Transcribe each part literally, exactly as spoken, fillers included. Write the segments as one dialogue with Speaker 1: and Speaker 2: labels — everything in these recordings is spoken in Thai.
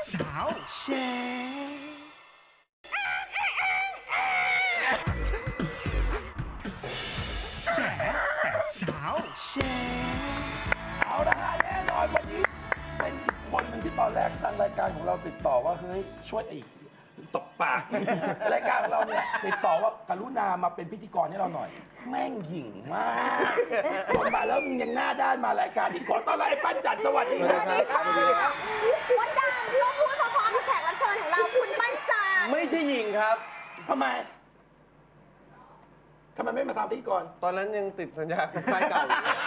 Speaker 1: เช้าแชร์แชร์แต่เช้าแชร์เอาละฮะแน่นอนวันนี้เป็นอีกคนหนึ่งที่ตอนแรกทางรายการของเราติดต่อว่าเฮ้ยช่วยอีกตบปาก รายการของเราเนี่ยติดต่อว่ากรุณามาเป็นพิธีกรให้เราหน่อยแม่งหยิ่งมากคนมาแล้วมึงยังหน้าด้านมารายการอีกขอต้อนรับไอ้ปั้นจันทร์สวัสดีครับ
Speaker 2: วันดังเราพูดพร้อมๆกับแขกรับเชิญของเราคุณปั้นจันทร์
Speaker 3: ไม่ใช่หญิงครับ
Speaker 1: ทำไมทำไมไม่มาทำพิธีกร
Speaker 3: ตอนนั้นยังติดสัญญากับค่ายเก่า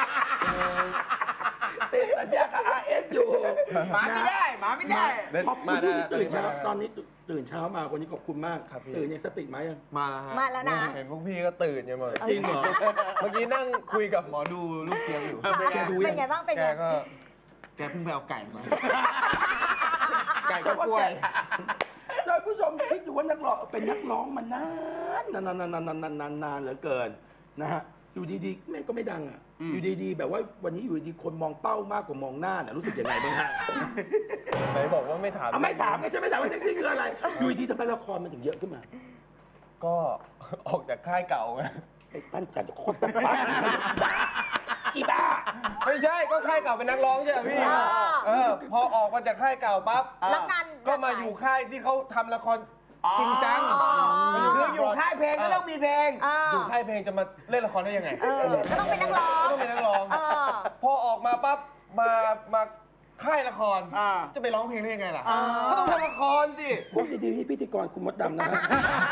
Speaker 1: ติดสัญญากับ อาร์ เอส อยู่
Speaker 4: มาไม่ได้มาไม่ได้
Speaker 1: ขอบคุณที่ตื่นเช้าตอนนี้ตื่นเช้ามาวันนี้ขอบคุณมากตื่นยังสติมายัง
Speaker 3: มาแล้วฮะ
Speaker 2: มาแล้วนะ
Speaker 3: เห็นพวกพี่ก็ตื่นยังหมด
Speaker 1: จริงเหรอ
Speaker 3: เมื่อกี้นั่งคุยกับหมอดูลูกเจี๊ยบอยู่
Speaker 2: เป็นไงบ้างเป็นไง
Speaker 3: แกก็แกเพิ่งไปเอาไก่มาไก่ก็กล้วย
Speaker 1: ท่านผู้ชมคิดดูว่านักร้องเป็นนักร้องมานานนานนานนานนานนานนานเหลือเกินนะฮะอยู่ดีๆแม่งก็ไม่ดังอ่ะอยู่ดีๆแบบว่าวันนี้อยู่ดีๆคนมองเป้ามากกว่ามองหน้าเนี่ยรู้สึกยังไงบ้างฮะ
Speaker 3: ไหนบอกว่าไม่ถาม
Speaker 1: ไม่ถามไงฉันไม่ถามว่าแท็กซี่คืออะไรอยู่ดีๆทำไมละครมันถึงเยอะขึ้นมา
Speaker 3: ก็ออกจากค่ายเก่าไง
Speaker 1: ไอ้ปั้นจันทร์โคตรปั้นอีบ้า
Speaker 3: ไม่ใช่ก็ค่ายเก่าเป็นนักร้องใช่ไหมพี่เออพอออกมาจากค่ายเก่าปั๊บก็มาอยู่ค่ายที่เขาทำละครจริงจัง
Speaker 4: คืออยู่ค่ายเพลงก็ต้องมีเพลง
Speaker 3: อยู่ค่ายเพลงจะมาเล่นละครได้ยังไง
Speaker 2: ก็ต้องเป็นนักร้อง
Speaker 3: ก็ต้องเป็นนักร้องพอออกมาปั๊บมามาค่ายละครจะไปร้องเพลงได้ยังไงล่ะก็ต้องทำละครสิ
Speaker 1: พูดดีๆที่พิธีกรคุณมดดำนะฮะ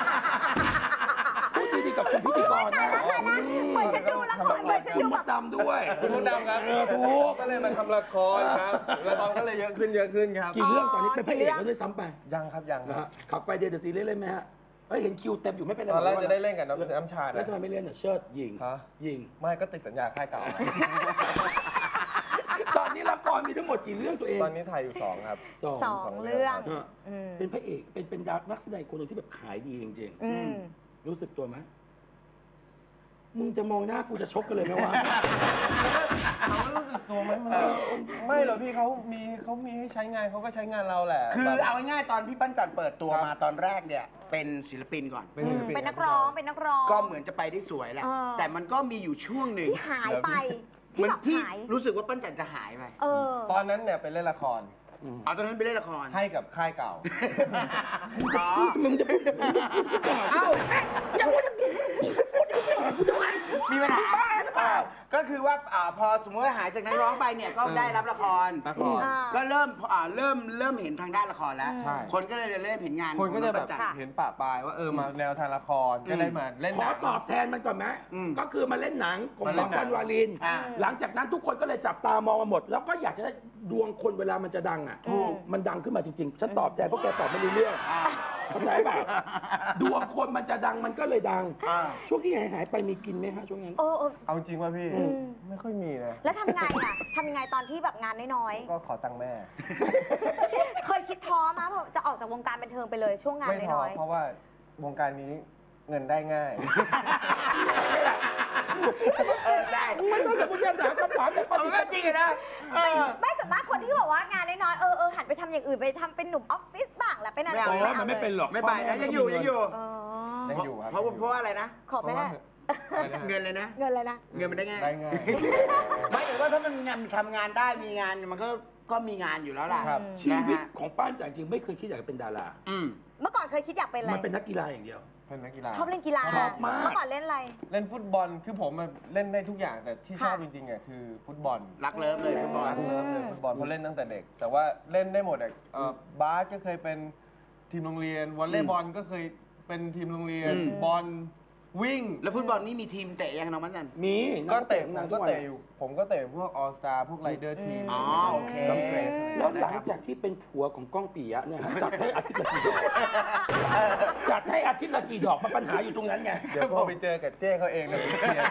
Speaker 1: พูดดีๆกับคุณพิธีกรนะ
Speaker 2: เหมือนจะดูละครเหมือนจะ
Speaker 1: คุณ
Speaker 2: ดู
Speaker 1: มดดำด้วย
Speaker 3: คุณมดดำครับถูกก็เลยมาทำละครครับละครก็เลยเยอะขึ้นเยอะขึ้นครับ
Speaker 1: กี่เรื่องตอนนี้เป็นพระเอกแล้วด้วยซ้ำไป
Speaker 3: ยังครับยัง
Speaker 1: นะฮะขับไฟเดย์เดอะซีรีส์เล่นไหมฮะเฮ้ยเห็นคิวเต็มอยู่ไม่เป็นไร
Speaker 3: ตอนแรกจะได้เล่นกับน้ำชา
Speaker 1: แล้วทำไมไม่เล่นอ่ะเชิดยิงยิง
Speaker 3: ไม่ก็ติดสัญญาค่ายเก่า
Speaker 1: ตอนนี้ละครมีทั้งหมดกี่เรื่องตัวเอง
Speaker 3: ตอนนี้ถ่ายอยู่สองครับ
Speaker 2: สองเรื่อง
Speaker 1: เป็นพระเอกเป็นเป็นนักแสดงคนหนึ่งที่แบบขายดีจริงๆรู้สึกตัวไหมมึงจะมองหน้ากูจะชกกันเลยไหมวะ
Speaker 3: เขารู้สึกตัวไหมไม่หรอกพี่เขามีเขามีให้ใช้งานเขาก็ใช้งานเราแหละ
Speaker 4: คือเอาง่ายๆตอนที่ปั้นจันเปิดตัวมาตอนแรกเนี่ยเป็นศิลปินก่อน
Speaker 2: เป็นนักร้องเป็นนักร้อง
Speaker 4: ก็เหมือนจะไปได้สวยแหละแต่มันก็มีอยู่ช่วงหนึ่ง
Speaker 2: ที่หายไป
Speaker 4: มันที่รู้สึกว่าปั้นจันจะหายไป
Speaker 3: ตอนนั้นเนี่ยไปเล่นละคร
Speaker 4: อ๋อตอนนั้นไปเล่นละคร
Speaker 3: ให้กับค่ายเก่า
Speaker 1: มึงจะพูด
Speaker 4: เอ้าอย่าพูดมีปัญหาก็คือว่าพอสมมติว่าหายจากนักร้องไปเนี่ยก็ได้รับละครก็เริ่มเริ่มเริ่มเห็นทางด้านละครแล้วคนก็เลยเริ่มเห็นงาน
Speaker 3: คนก็จะแบบเห็นป่าปลายว่าเออมาแนวทางละครก็ได้มาเล่น
Speaker 1: ขอตอบแทนมันก่อนไหมก็คือมาเล่นหนังของหมอกันวาลินหลังจากนั้นทุกคนก็เลยจับตามองมาหมดแล้วก็อยากจะได้ดวงคนเวลามันจะดังอ่ะมันดังขึ้นมาจริงๆฉันตอบแทนเพราะแกตอบไม่รู้เรื่องเข้าใจป่ะดวงคนมันจะดังมันก็เลยดังช่วงที่หายหายไปมีกินไหมฮะช่วงนั้น
Speaker 3: เอาจริงว่าพี่ไม่ค่อยมีนะ
Speaker 2: แล้วทำไงอ่ะทำไงตอนที่แบบงานน้อย
Speaker 3: ๆก็ขอตังค์แม่
Speaker 2: เคยคิดท้อมั้ยจะออกจากวงการบันเทิงไปเลยช่วงงานน้อย
Speaker 3: ๆไม่ท้อเพราะว่าวงการนี้เงินได้ง่าย
Speaker 4: เออได้
Speaker 1: ไม่ต้องแต่คุณจะถามคำถามแต่ปฏิบัติ
Speaker 4: จริงนะ
Speaker 2: ไม่สามารถคนที่บอกว่างานน้อยๆเออเออหันไปทำอย่างอื่นไปทำเป็นหนุ่มออฟฟิศบ้างแหละเป็นอะไร
Speaker 1: มันไม่เป็นหรอก
Speaker 4: ไม่ไปนะยังอยู่ยังอยู่
Speaker 3: ยังอยู่ครับ
Speaker 4: เพราะเพราะอะไรนะ
Speaker 2: ขอแม่
Speaker 4: เงินเลยนะ
Speaker 2: เงินเลยนะ
Speaker 4: เงินมันได้ง่าย
Speaker 3: ได้ง่าย
Speaker 4: ไม่แต่ว่าถ้ามันงานทำงานได้มีงานมันก็ก็มีงานอยู่แล้วล่ะ
Speaker 1: ชีวิตของป้านจริงๆไม่เคยคิดอยากเป็นดารา
Speaker 2: เมื่อก่อนเคยคิดอยากเป็นอะไร
Speaker 1: มันเป็นนักกีฬาอย่างเดียว
Speaker 3: เป็นนักกีฬา
Speaker 2: ชอบเล่นกีฬา
Speaker 1: ชอบมาก
Speaker 2: เมื่อก่อนเล่นอะไร
Speaker 3: เล่นฟุตบอลคือผมเล่นได้ทุกอย่างแต่ที่ชอบจริงๆอ่ะคือฟุตบอล
Speaker 4: รักเลิฟเลยฟุตบอล
Speaker 3: รักเลิฟเลยฟุตบอลเพราะเล่นตั้งแต่เด็กแต่ว่าเล่นได้หมดอ่ะบาสก็เคยเป็นทีมโรงเรียนวอลเลย์บอลก็เคยเป็นทีมโรงเรียนบอลวิ่ง
Speaker 4: แล้วฟุตบอลนี่มีทีมเตะยังน้องมันกัน
Speaker 1: มี
Speaker 3: ก็เตะผมก็เตะอยู่ผมก็เตะพวกออลสตาร์พวกไรเดอร์ทีม
Speaker 4: อ๋อโอเค
Speaker 1: แล้วหลังจากที่เป็นผัวของก้องปิยะเนี่ยจัดให้อาทิตย์ละกี่ดอกจัดให้อาทิตย์ละกี่ดอกมันปัญหาอยู่ตรงนั้นไง
Speaker 3: เดี๋ยวพอไปเจอกับเจ้เขาเองเลย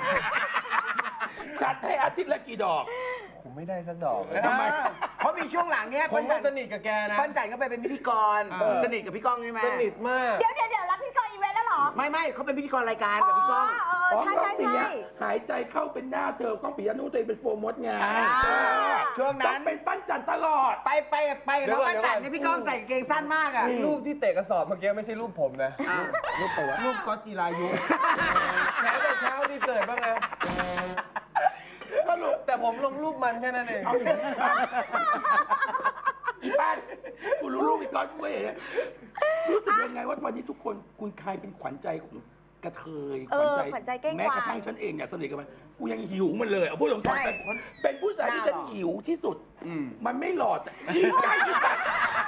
Speaker 1: จัดให้อาทิตย์ละกี่ดอก
Speaker 3: ผมไม่ได้สักดอก
Speaker 4: ทำไมเพราะมีช่วงหลังเนี้ย
Speaker 3: ผมก็สนิทกับแกนะ
Speaker 4: ปั้นจันก็ไปเป็นพิธีกรสนิทกับพี่ก้องใช่ไหม
Speaker 3: สนิทมาก
Speaker 2: เดี๋ยวเดี๋ยวเดี๋ยวรับพิธีกรอีเวนต์แล้วเหรอ
Speaker 4: ไม่ไม่เขาเป็นพิธีกรรายการกับพี่ก้อง
Speaker 2: ใช่ใช่ใช่
Speaker 1: หายใจเข้าเป็นหน้าเธอก้องปิยะนู้ตัวเองเป็นโฟร์มดไง
Speaker 4: ช่วง
Speaker 1: ต้อ
Speaker 4: นั้
Speaker 1: ง
Speaker 4: น
Speaker 1: เป็นปั้นจันตลอด
Speaker 4: ไปไปไปกับน้องปั้นจันนี่พี่ก้องใส่กางเกงสั้นมากอ่ะ
Speaker 3: รูปที่เตะกระสอบเมื่อกี้ไม่ใช่รูปผมนะ
Speaker 1: รูปไปวะ
Speaker 3: รูปก๊อตจิรายุแฉแต่เช้ามีเกิดบ้างนะสรุปแต่ผมลงรูปมันแค่นั้นเอง
Speaker 1: เอาอย่างนี้อีบ้านกูรู้ลูกอีกก้อนกูเองรู้สึกยังไงว่าวันนี้ทุกคนคุณใครเป็นขวัญใจของกระเทย
Speaker 2: เออขวัญใจเก้งกวาง
Speaker 1: แม้กระทั่งฉันเองเนี่ยสนิทกับมันกูยังหิวมันเลยเอาพูดตรงๆเป็นเป็นผู้ชายที่ฉันหิวที่สุดมันไม่หลอดอีกใจอีกใจ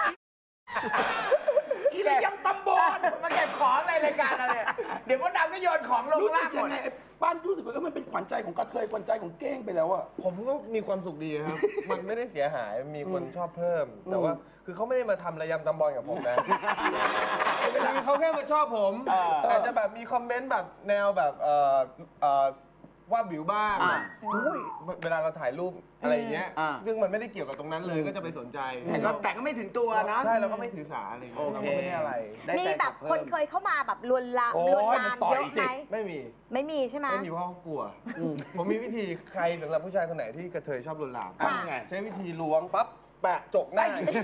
Speaker 1: อีระยำตำบอล
Speaker 4: มาเก็บของในรายการเราเนี่ยเดี๋ยวมดดำก็โยนของลง
Speaker 1: รู้สึ
Speaker 4: ล่าก งหม
Speaker 1: ยั
Speaker 4: ด
Speaker 1: งไงไอ้ป้านรู้สึกว่าเออมันเป็นขวัญใจของกระเทยขวัญใจของเก้งไปแล้วอะ
Speaker 3: ผมก็มีความสุขดีนะครับ มันไม่ได้เสียหายมีคนชอบเพิ่ม แต่ว่าคือเขาไม่ได้มาทำระยำตำบอลกับผมนะคือเขาแค่มาชอบผมอาจจะแบบมีคอมเมนต์แบบแนวแบบเอ่อเอ่อว่าบิวบ้างอุ้ยเวลาเราถ่ายรูปอะไรอย่างเงี้ยซึ่งมันไม่ได้เกี่ยวกับตรงนั้นเลยก็จะไปสนใจ
Speaker 4: แต่ก็แต่ก็ไม่ถึงตัวนะ
Speaker 3: ใช่เราก็ไม่ถือสาอะไรอย่างเงี้ยเราก็ไม่ได้อะไร
Speaker 4: ได้
Speaker 2: มี
Speaker 4: ฟ
Speaker 2: แบบ
Speaker 4: ลั
Speaker 2: คน
Speaker 4: พิ่ม
Speaker 2: เคยเข้ามาแบบลวนลาม
Speaker 1: โอ้ย
Speaker 2: ลวนลาม
Speaker 1: มันต่อย
Speaker 2: เยอะ
Speaker 1: สิ
Speaker 2: ไหม
Speaker 3: ไม่มี
Speaker 2: ไม่มีใช่ไหม
Speaker 3: ไม่มีเพราะเขากลัว ผมมีวิธีใครสำหรับผู้ชายคนไหนที่กระเทยชอบลวนลาม
Speaker 1: ทำไง
Speaker 3: ใช้วิธีล้วงปั๊บแปะจกหน้า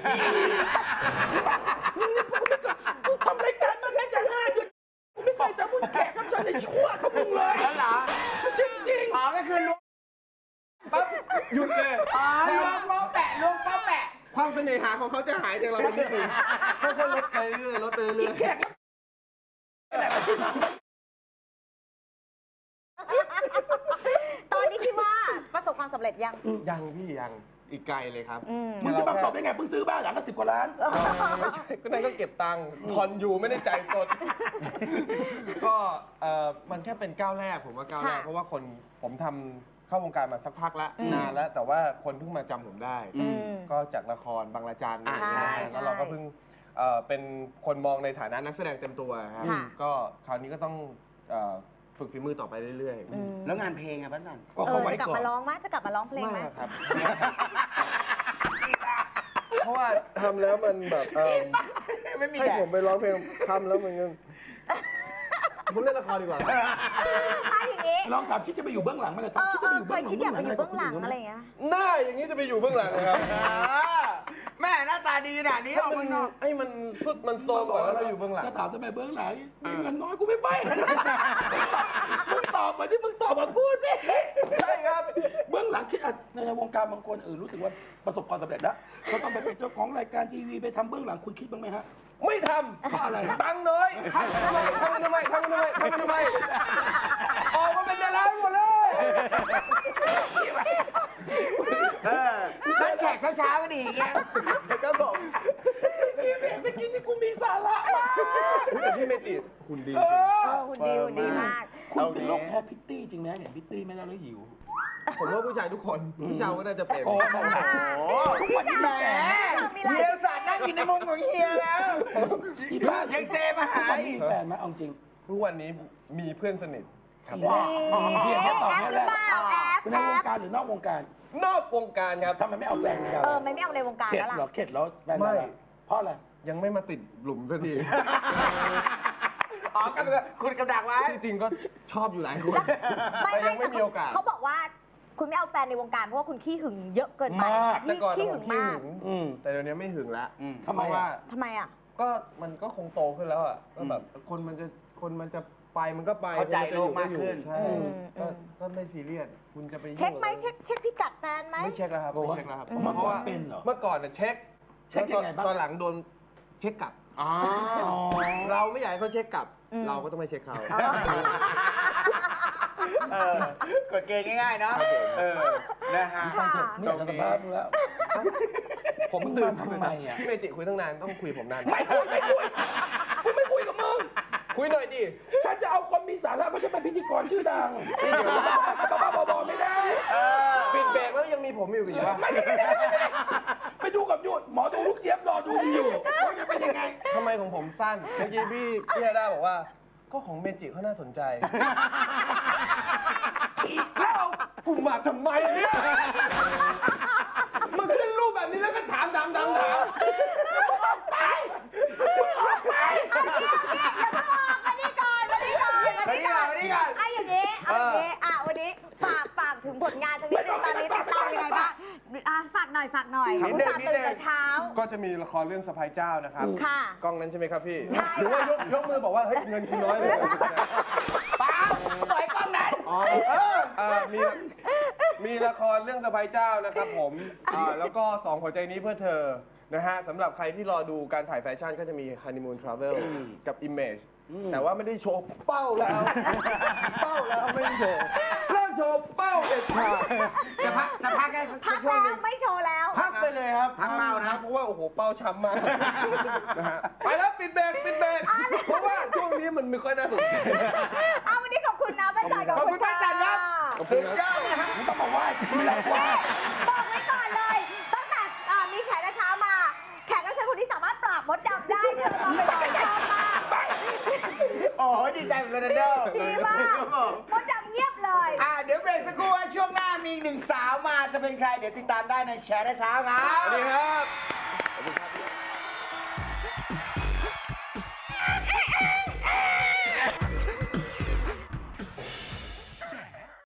Speaker 1: กูทำรายการมันแม้จะห้าเดือนกูไม่เคยเจะมึงแขกรับเชิญในชั่วเขามึงเลย
Speaker 4: แล้วเหรอ
Speaker 1: จริง
Speaker 4: อ๋อก็คือล้วง
Speaker 3: ปั๊บหยุดเลย
Speaker 4: อ๋อล้วงป้อแปะล้วงป้อแปะ
Speaker 3: ความเสน่หาของเขาจะหายจากเราไปนิดนึงค่อยๆลดไปเรื่อยๆลดไป
Speaker 1: ๆอี
Speaker 3: เรื่อย
Speaker 1: แขกรับ
Speaker 2: ตอนนี้คิดว่าประสบความสำเร็จยัง
Speaker 3: ๆยังพี่ยังอีกไกลเลยครับ
Speaker 2: อืม
Speaker 1: มึงจะมาสอบได้ไงเพิ่งซื้อบ้านหลังละสิบกว่าล้าน
Speaker 3: ไม่ใช่ก็นั่นก็เก็บตังค์ผ่อนอยู่ไม่ได้จ่ายสด ก็เอ่อมันแค่เป็นก้าวแรกผมว่าก้าวแรก
Speaker 2: ค่ะ
Speaker 3: เพราะว่าคนผมทำเข้าวงการมาสักพักแล้ว
Speaker 2: อืม
Speaker 3: นานแล้ว แต่ว่าคนเพิ่งมาจำผมได้
Speaker 2: อืม
Speaker 3: ก็จากละครบางระจัน
Speaker 4: อ่า
Speaker 3: ใช่ไหม
Speaker 2: ใช่
Speaker 3: แล้วเราก็เพิ่งเอ่อเป็นคนมองในฐานะนักแสดงเต็มตัวครับ
Speaker 2: ค่ะ
Speaker 3: ก็คราวนี้ก็ต้องเอ่อฝึกฝีมือต่อไปเรื่อย
Speaker 2: อืม
Speaker 4: แล้วงานเพลงอะป้าจัน
Speaker 1: ก็
Speaker 2: เอ
Speaker 1: เขา
Speaker 2: อ
Speaker 1: ไว้
Speaker 2: จะกลับ
Speaker 1: ก่อน
Speaker 2: มาร้องไหมจะกลับมาร้องเพลงไหม
Speaker 3: ไม่ครับ เพราะว่าทำแล้วมันแบบเอิ่ม
Speaker 4: ไม่มี
Speaker 3: ให้
Speaker 4: แดด
Speaker 3: ผมไปร้องเพลงทำแล้วมันก็ผมเล่นละครดีกว่า
Speaker 2: ถ้าอย่างนี้
Speaker 1: ลองถามคิดจะไปอยู่เบื้องหลังไหมล่ะ
Speaker 2: เออ
Speaker 1: คิด
Speaker 2: เอ
Speaker 1: จะไป
Speaker 2: อ
Speaker 1: อยู่
Speaker 2: เค
Speaker 1: เบื้อย งหลัง
Speaker 2: คิดอยากไปอยู่เบื้องหลังอะไรอย่างเงี้ย
Speaker 3: หน้าอย่างนี้จะไปอยู่เบื้องหลังนะครับ
Speaker 4: แม่หน้าตาดีขนาดนี้ออก
Speaker 3: มั
Speaker 4: มาน นอก
Speaker 3: ไอ้มันสุดมันโซมกว่าแล้วเราอยู่เบื้องหลัง
Speaker 1: จะถามทำไมเบื้องหลังมีเงินน้อยกูไม่ไปมึงตอบมาที่มึงตอบมากูสิ
Speaker 3: ใช่ครับ
Speaker 1: เบื้องหลังคิดอ่ะในวงการบางคนเออรู้สึกว่าประสบความสำเร็จแล้วเขาต้องไปเป็นเจ้าของรายการทีวีไปทำเบื้องหลังคุณคิดบ้างไหมฮะ
Speaker 3: ไม่ท
Speaker 1: เพราะอะไรฮะ
Speaker 3: ำตังค์น้อยทำทำไมทำทำไมทำทำไมทำทำไมออกมาเป็นดาราหมดเลย
Speaker 4: เออนัดแขกเช้าๆก็ดีอย่างเงี้ย
Speaker 3: ครับผม
Speaker 1: พี่เห็นเมื่อกี้ที่กูมีสาระมาก
Speaker 3: แต่พี่เมจิหุ่นดี
Speaker 1: เอ
Speaker 3: จริง
Speaker 1: อ
Speaker 2: เออหุ่นดีหุ่นดีมาก
Speaker 1: คุณเป็นโรคแพ้พิตตี้จริงไหมเห็นพิตตี้ไม่ได้แล้วหิว
Speaker 3: ผมว่าผู้ชายทุกคนพี่เชาก็น่าจะเป็น
Speaker 1: โอ้โห
Speaker 4: โอ้
Speaker 1: ทุกวันนี้
Speaker 4: แหม
Speaker 1: มีแฟน
Speaker 4: เฮียสัตว์นั่งอยู่ในมุมของเฮียแล้ว
Speaker 1: อีบ้าน
Speaker 4: ยังเซมาหา
Speaker 1: ตอน
Speaker 4: อี
Speaker 1: นี้
Speaker 4: ก
Speaker 1: มีแฟนไหมเอาจริง
Speaker 3: ทุกวันนี้มีเพื่อนสนิทครับ
Speaker 1: อีแรกเพียงแค่ตอบ
Speaker 2: แอป
Speaker 1: แค่
Speaker 2: ห
Speaker 1: แร
Speaker 2: รือก เปล่าแอป
Speaker 1: คุณ
Speaker 2: แอ
Speaker 1: ในวง
Speaker 2: ป
Speaker 1: การหรือนอกวงการ
Speaker 3: นอกวงการครับ
Speaker 1: ทำไมไม่เอาแฟนกัน
Speaker 2: เออไม่ไม่เอาในวงการ
Speaker 1: เข็ด
Speaker 2: แล้วล่ะ
Speaker 1: เหรอเข็ดแล้วแฟน
Speaker 3: ไม่
Speaker 1: อะไรเพราะอะไร
Speaker 3: ยังไม่มาติดหลุมสักที
Speaker 4: อ๋อกำลังคุณกำดักไว้
Speaker 3: ที่จริงก็ชอบอยู่หลายคน
Speaker 2: ไม่
Speaker 3: แต่
Speaker 2: ไม่
Speaker 3: ยังไม่มีโอกาส
Speaker 2: เขาบอกว่าคุณไม่เอาแฟนในวงการเพราะว่าคุณขี้หึงเยอะเกินไป
Speaker 1: มาก
Speaker 3: แต่ก่อน
Speaker 2: ขี้
Speaker 3: ผ
Speaker 2: หึ
Speaker 3: ม
Speaker 2: ง
Speaker 3: ขี้
Speaker 2: มา
Speaker 3: หึ
Speaker 2: ก
Speaker 3: ง
Speaker 1: อืม
Speaker 3: แต่เดี๋ยวนี้ไม่หึงแล้ว
Speaker 4: อืม
Speaker 1: ทำไม
Speaker 3: เพราะว่า
Speaker 1: อ่ะ
Speaker 2: ทำไมอ่ะ
Speaker 3: ก็มันก็คงโตขึ้นแล้วอ่ะก็แบบคนมันจะคนมันจะไปมันก็ไป
Speaker 4: เข้าใจ
Speaker 3: คนจะอยู่
Speaker 4: โลกมากขึ้น
Speaker 3: ใช่
Speaker 2: อืม
Speaker 3: ก็
Speaker 2: อืม
Speaker 3: ก็ไม่ซีเรียสคุณจะไปยุ่ง
Speaker 2: เช็คไหม
Speaker 3: อะร
Speaker 2: เช็คเช็คพิกัดแฟนไหม
Speaker 3: ไม่เช็คแล้วครับ
Speaker 1: โอ้
Speaker 3: ไม่
Speaker 1: โห
Speaker 3: เช็คแล้วครับ
Speaker 1: เมื่อก่อน
Speaker 3: พราะว่า
Speaker 1: เป็นเหรอ
Speaker 3: เมื่อก่อนเนี่ยเช็ค
Speaker 1: เช็คยังไงบ้าง
Speaker 3: ตอนหลังโดนเช็คกลับ
Speaker 4: อ๋อ
Speaker 1: อ๋อ
Speaker 3: เราไม่อยากให้เขาเช็คกลับ
Speaker 2: อืม
Speaker 3: เราก็ต้องไม่เช็คเขา
Speaker 4: เออกดเกณฑ์ง่ายๆเนาะเออนะฮะ
Speaker 2: ค่ะ
Speaker 1: ไม่อยากจะสัมภาษณ์มึงแล้ว
Speaker 3: ผมตื่น
Speaker 1: ทำไมอ่ะ
Speaker 3: พี่เมจิคุยตั้งนานต้องคุยผมนาน
Speaker 1: ไม่คุยไม่คุยกูไม่คุยกับมึง
Speaker 3: คุยหน่อยดิ
Speaker 1: ฉันจะเอาคนมีสาระไม่ใช่เป็นพิธีกรชื่อดังบ้าๆบอๆไม่ได้
Speaker 3: ปิดเบรกแล้วยังมีผมอยู่อีกวะ
Speaker 1: ไม่ได้ไม่ได้ไม่ได้ไปดูกับยูดหมอดูลูกเจี๊ยบรอดูมึงอยู่ว่าจะเป็นยังไง
Speaker 3: ทำไมของผมสั้นเมื่อกี้พี่พี่ฮาด้าบอกว่า ก็ของเมจิเขาน่าสนใจแล้วเอากูมาทำไมเนี่ยมันขึ้นรูปแบบนี้แล้วก็ถามถามถามถาม
Speaker 1: ไปไป
Speaker 2: มานี่ก่อนมานี่ก่อน
Speaker 4: มานี่ก่อนมานี่ก่อน
Speaker 2: ไอ้อย่างนี้เอาอย่างนี้อ่ะวันนี้ฝากฝากถึงผลงานสักนิดนึงตอนนี้ติดตามยังไงบ้างอ่ะฝากฝากหน่อย
Speaker 3: นิด
Speaker 2: อุต
Speaker 3: เดียว
Speaker 2: ส่าห์
Speaker 3: นิด
Speaker 2: ตื่น
Speaker 3: เดียว
Speaker 2: แต่เช้า
Speaker 3: ก็จะมีละครเรื่องสะพายเจ้านะครับ
Speaker 2: ค่ะ
Speaker 3: กล้องนั้นใช่ไหมครับพี่
Speaker 2: ใช่
Speaker 3: หรือว่ายกยกมือบอกว่าเฮ้ยเงินคุณน้อยเลย
Speaker 4: ป้าปล่อยกล้องนั้น
Speaker 3: อ๋อเออเออมีมีละครเรื่องสะพายเจ้านะครับผมอ่าแล้วก็สองหัวใจนี้เพื่อเธอนะฮะสำหรับใครที่รอดูการถ่ายแฟชั่นก็จะมีฮันนีมูนทราเวลกับ Image แต่ว่าไม่ได้โชว์เป้าแล้ว เป้าแล้วไม่ได้โชว์เริ่มโชว์เป้าเด็ดขาด
Speaker 4: จะพักจะพักแค่
Speaker 2: พัก
Speaker 4: ช่วง
Speaker 2: แล้
Speaker 4: หนึ
Speaker 2: ว
Speaker 4: ง
Speaker 2: ไม่โชว์แล้ว
Speaker 3: พักไปเลยครับ
Speaker 4: พักเป้านะ
Speaker 3: เพราะว่าโอ้โหเป้าช้ำมากนะฮะไปแล้วปิดเบรกปิดเบรกเพราะว่าช่วงนี้มันไม่ค่อยน่าสนใจ
Speaker 2: เอาวันนี้ขอบคุณนะป้าจัน
Speaker 4: ขอบคุณป้าจันครับ
Speaker 3: ขอบคุ
Speaker 4: สุ
Speaker 3: ณ
Speaker 4: ด
Speaker 3: ครับ
Speaker 4: ยอดเลยครับ
Speaker 1: มึงต้องมาไหว้กูแล้วว่า
Speaker 2: บอกไว้ก่อนเลย ตั้งแต่อ่ามีแขกกระเช้ามา แขกรับเชิญคนนี้สามารถปราบมดดำได้เชิญมาเป็นชอบมาก
Speaker 4: โอ้โหดีใจเหมือนโรนัลโด
Speaker 2: ดีมาก
Speaker 4: ครับผม
Speaker 2: มดดำเงียบเลย
Speaker 4: อ่าเดี๋ยวเบรกสักครู่ว่าช่วงหน้ามีอีกหนึ่งสาวมาจะเป็นใคร เดี๋ยวติดตามได้ในแชร์ได้เช้าครับ
Speaker 3: สวัสดีครับ